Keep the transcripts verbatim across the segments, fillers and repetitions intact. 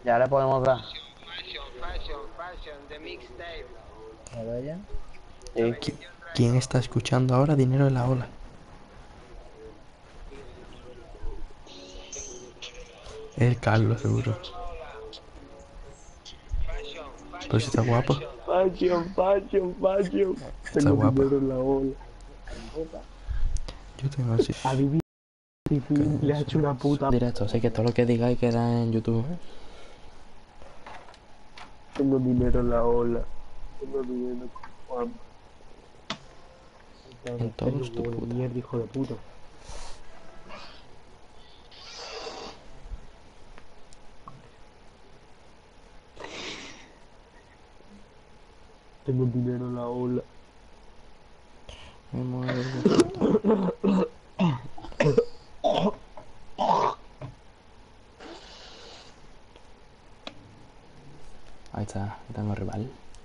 Ya le podemos dar. Fashion, fashion, fashion, the mixtape. ¿A ver ya? Sí. ¿Qui- ¿Quién está escuchando ahora Dinero en la Ola? El Carlos, seguro. Fashion, Pero si fashion, está guapa. fashion. Fashion, fashion, fashion. Está Tengo guapa. dinero en la ola. Yo tengo así. A Vivi le ha hecho una puta. Directo, así que todo lo que digáis queda en YouTube, ¿eh? Tengo dinero en la ola. Tengo dinero con Juan. En todos tu puta. Mierda, hijo de puta. Tengo dinero en la ola. Me muero. Ahí está, tengo rival.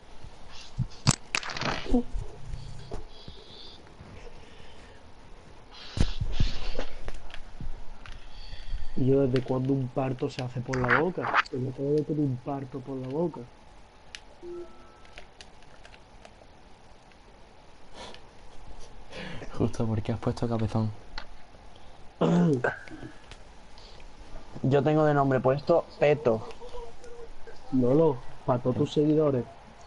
¿Y yo desde cuándo un parto se hace por la boca? Se me acabo de tener un parto por la boca. Justo porque has puesto cabezón. Yo tengo de nombre puesto Peto. Lolo, para todos tus seguidores.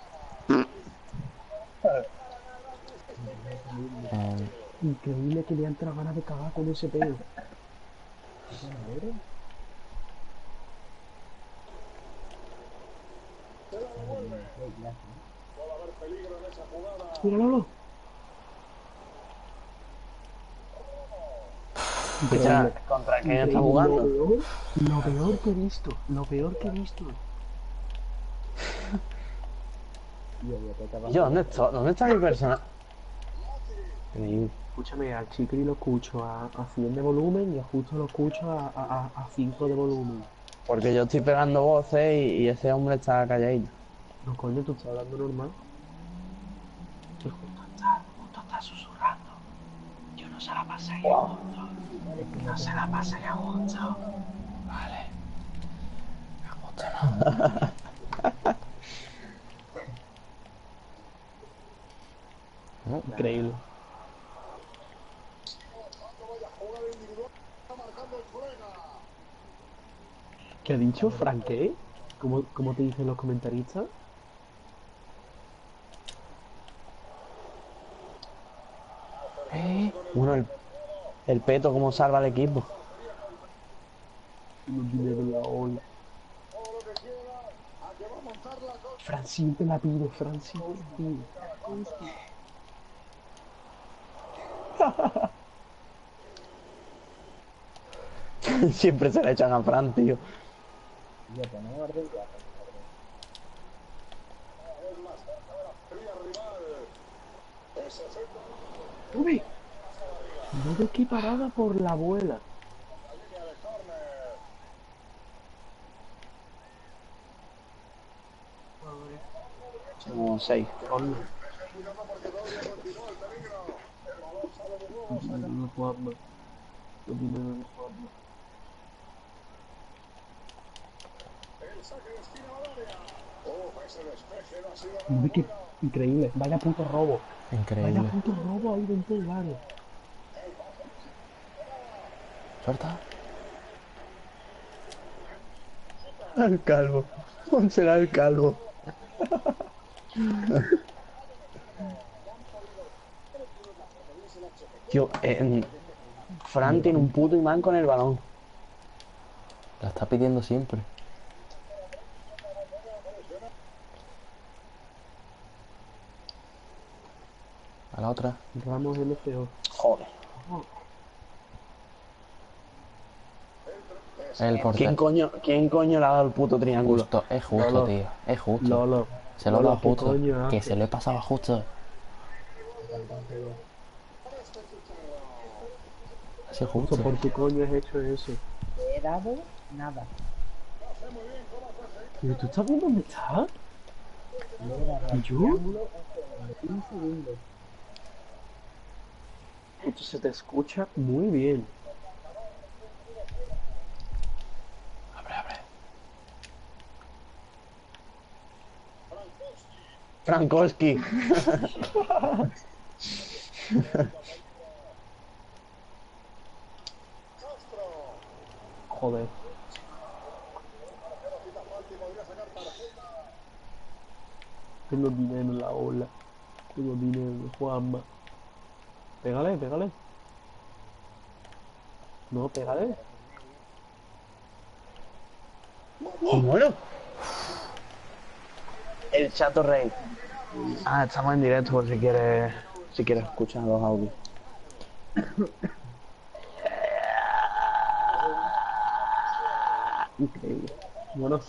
Eh, Increíble que le han entrado ganas de cagar con ese pelo. Mira, Lolo. Escucha, ¿contra quién está Increíble. jugando? Lo peor, lo peor que he visto. Lo peor que he visto. Yo, ¿dónde está, ¿dónde está mi persona? Increíble. Escúchame, al Chicri lo escucho a, a cien de volumen y a Justo lo escucho a, a, a cinco de volumen. Porque yo estoy pegando voces y, y ese hombre está calladito. No, coño, tú estás hablando normal. Que Justo está, Justo está susurrando. Yo no se la pasé a Justo. No se la pasé a Justo. vale. Me gusta, ¿no? No, Increíble. ¿Qué ha dicho Franque? ¿Cómo, ¿Cómo te dicen los comentaristas? Eh, Bueno, el, el Peto, ¿cómo salva al equipo? No dinero en la ola. Fran siempre la pide, Fran siempre la pide. Siempre se le echan a Fran, tío. ¡Uy! No de equiparada por la abuela. Como seis. Ponlo. No puedo más. No dinero de Juanma. Uy, qué increíble. Vaya puto robo. Vaya increíble. puto robo ahí dentro del área. Suelta. Al calvo. Pónsela al calvo. Tío, eh, Fran tiene un puto imán con el balón. La está pidiendo siempre. A la otra. Ramos L C O. Joder. El ¿Quién portero. coño, ¿Quién coño le ha dado el puto triángulo? Justo, es justo, Lolo. tío. Es justo. Lolo. Se lo ha Lolo, dado ¿qué justo. coño Que haces? se lo he pasado a justo. Así es Justo justo. por tu coño has hecho eso. Te he dado nada. ¿Pero tú estás viendo dónde está? ¿Y yo? Un segundo. Justo se te escucha muy bien. Abre, abre. Frankowski. Joder. Tengo dinero en la ola. Tengo dinero, Juanma. Pégale, pégale. No, pégale. Bueno. El Chato Rey. Ah, estamos en directo por si quieres, si quieres escuchar los audios. Increíble. Bueno.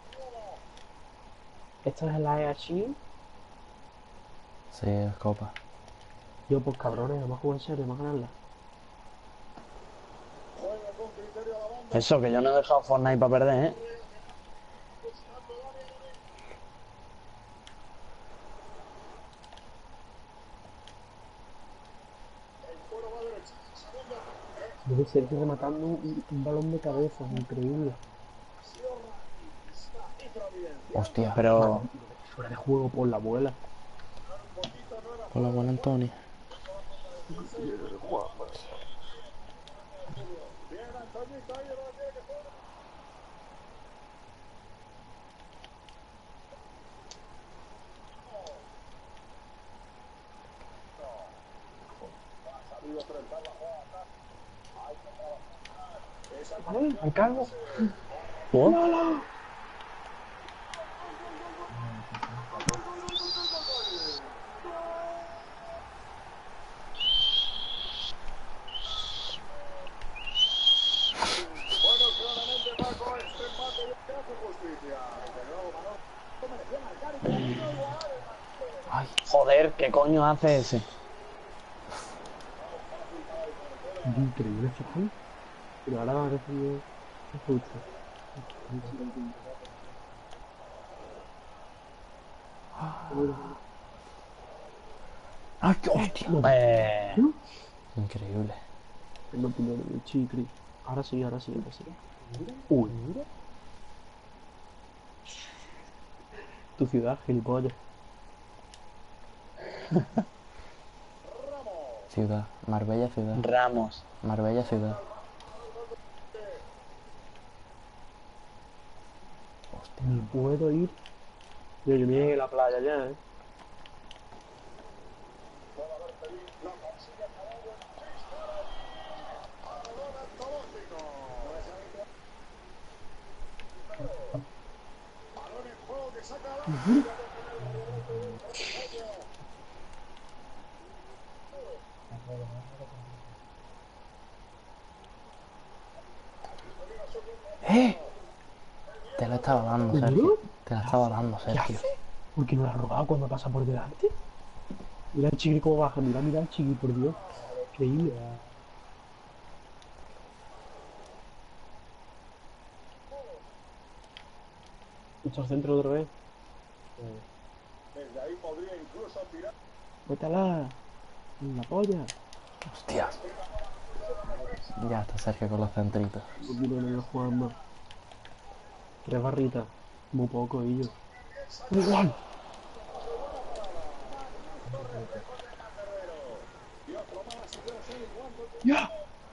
¿Esto es la E H? Sí, es copa. Yo, pues cabrones, vamos a jugar en serio, vamos a ganarla. Eso, que yo no he dejado Fortnite para perder, ¿eh? Debe ser que rematando un, un balón de cabeza, increíble. Hostia. Pero Fuera de juego por la abuela. Hola, buena Antonio. ¿Vale? ¿Al cargo? ¿por? Ay, Joder, ¿qué coño hace ese? Increíble, chaval. Pero ahora va a recibir justo. ay, hostia. Eh, ¿No? Increíble. Tengo opinión de Chicri. Ahora sí, ahora sí, ahora sí. Uy. Tu ciudad, gilipollas. Ciudad. Marbella ciudad. Ramos. Marbella ciudad. Hostia. Ni puedo ir. Yo, yo me llegué a la playa ya, eh. ¡Eh! Te la estaba dando, ¿Seguro? Sergio. Te la estaba dando, ¿Qué Sergio. hace? ¿Por qué no la has robado cuando pasa por delante? Mira el Chigri cómo baja, mira, mira el Chigri, por Dios. Increíble. Mucho al centro otra vez. Métala. En la polla. Hostia. Ya está Sergio con los centritos. No quiero no jugar más. Tres barritas. Muy poco, ellos. ¡Igual! ¡Ya!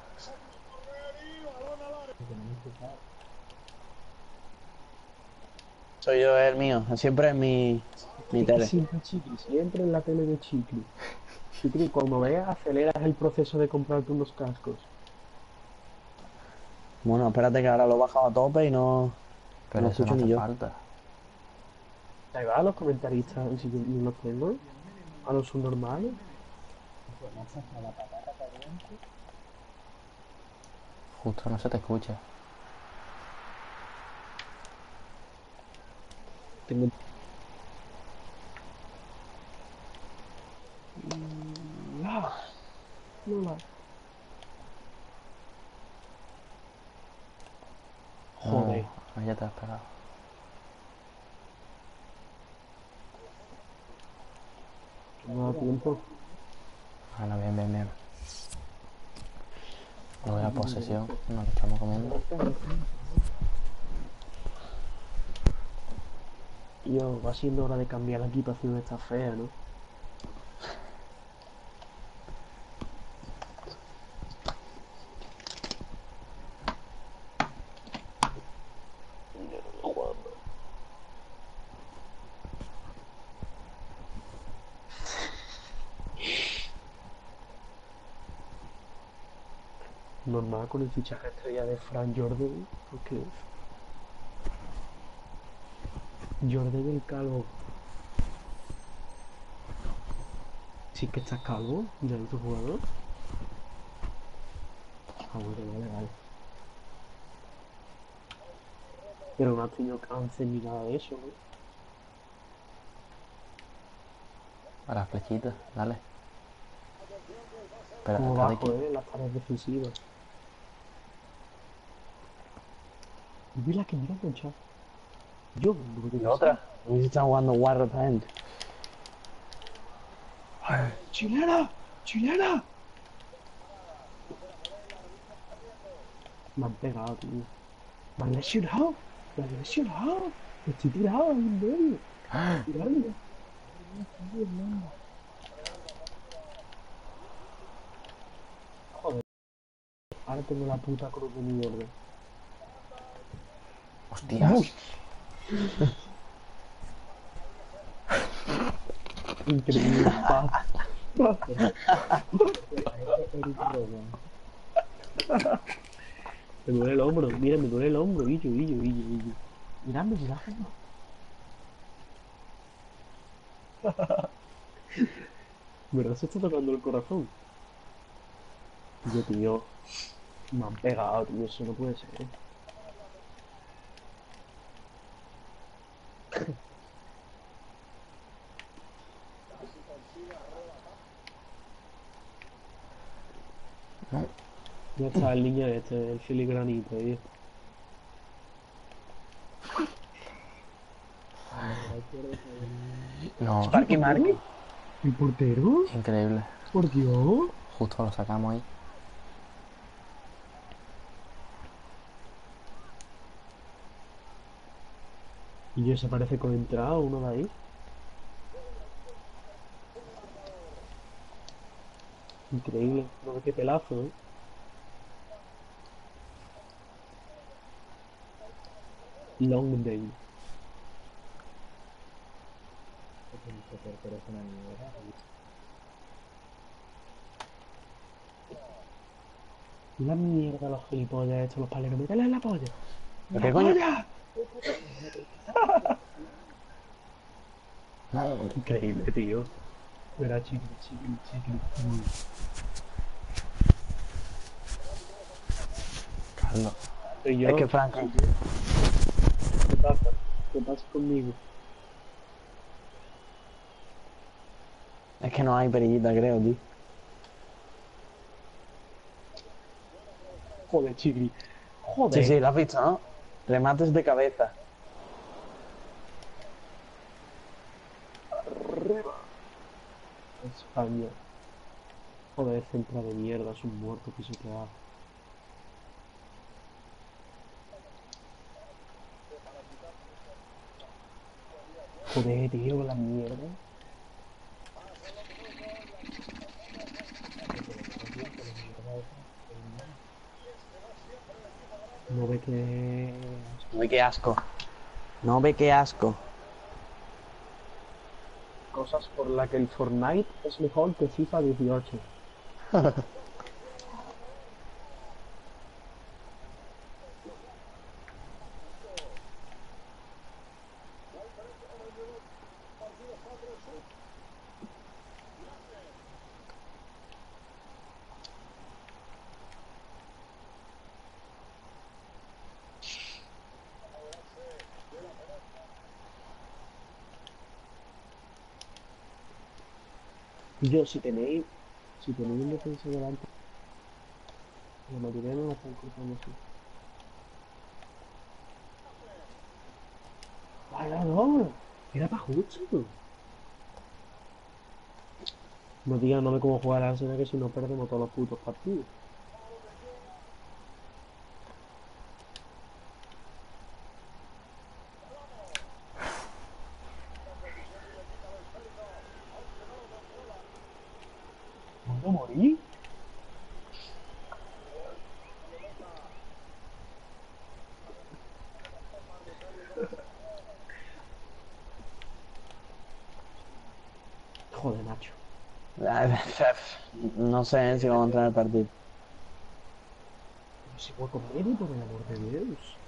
Soy yo el mío. Siempre es mi, mi Es que tele. siempre Chicri, siempre en la tele de Chicri. Chicri, cuando veas, aceleras el proceso de comprarte unos cascos. Bueno, espérate que ahora lo he bajado a tope y no, Pero no eso no escucho hace ni yo. falta. Ahí va, los comentaristas, y si yo ni los tengo, a los subnormales. Justo no se te escucha. Tengo... ¡Ah! No la... Joder. No, ya te has pegado. No da tiempo. Ah, no, bien, bien, bien. Lo de la posesión, nos lo estamos comiendo. Tío, va siendo hora de cambiar la equipación esta fea, ¿no? Normal con el fichaje estrella de Frank Jordan, porque Jordan el calvo. Sí que estás calvo, mira el otro jugador. Ah, bueno, vale, vale. Pero no has tenido cáncer ni nada de eso, ¿no? A las flechitas, dale. Pero Como está de bajo, aquí. ¿eh? Las tareas defensivas. Y mira que mira enganchado. Yo, lo que Y te otra. A mí se está jugando War of Hand. ¡Chilena! ¡Chilena! Me han pegado, tío. Me han lesionado. Me han lesionado. Estoy tirado ahí en medio. Tirando. Joder. Ahora tengo la puta cruz de mierda. ¡Hostias! Increíble. Paz. Paz. Me duele el hombro. Mira, me duele el hombro. Illo, illo, illo, illo. Miradme, miradme. ¿Verdad se está tocando el corazón? Yo, tío. Me han pegado, tío. Eso no puede ser. No, Ya está el niño este, el filigranito, tío. no, Sparky Marky. ¿El portero? increíble. Por Dios. Justo lo sacamos ahí. Y yo se parece con entrada uno de ahí. Increíble. No ve qué pelazo, ¿eh? Longdale. La mierda los gilipollas estos, los paleros. ¡Métele en la polla! ¡En ¿Qué la coño? polla! No, Increíble, tío. Verá, chicle, chicle, chicle. Carlos. Soy yo. Es que Franco. ¿Qué pasa? ¿Qué pasa conmigo? Es que no hay perillita, creo, tío. Joder, chicle. Joder. Sí, sí, lo has visto, ¿no? Remates de cabeza. España. Joder, central de mierda, es un muerto pisoteado. Joder, tío, la mierda. No ve que... No ve qué asco. No ve qué asco. Cosas por las que el Fortnite es mejor que FIFA dieciocho. Y yo, si tenéis... Si tenéis un defensa delante... La mayoría no la están cruzando así. ¡Vaya, no! Era para justo. No digas, no ve cómo jugar al Arsenal, que si no perdemos todos los putos partidos. puedo morir. Joder, macho. No sé si vamos a entrar en el partido. Pero si voy con Mary, por el amor de Dios.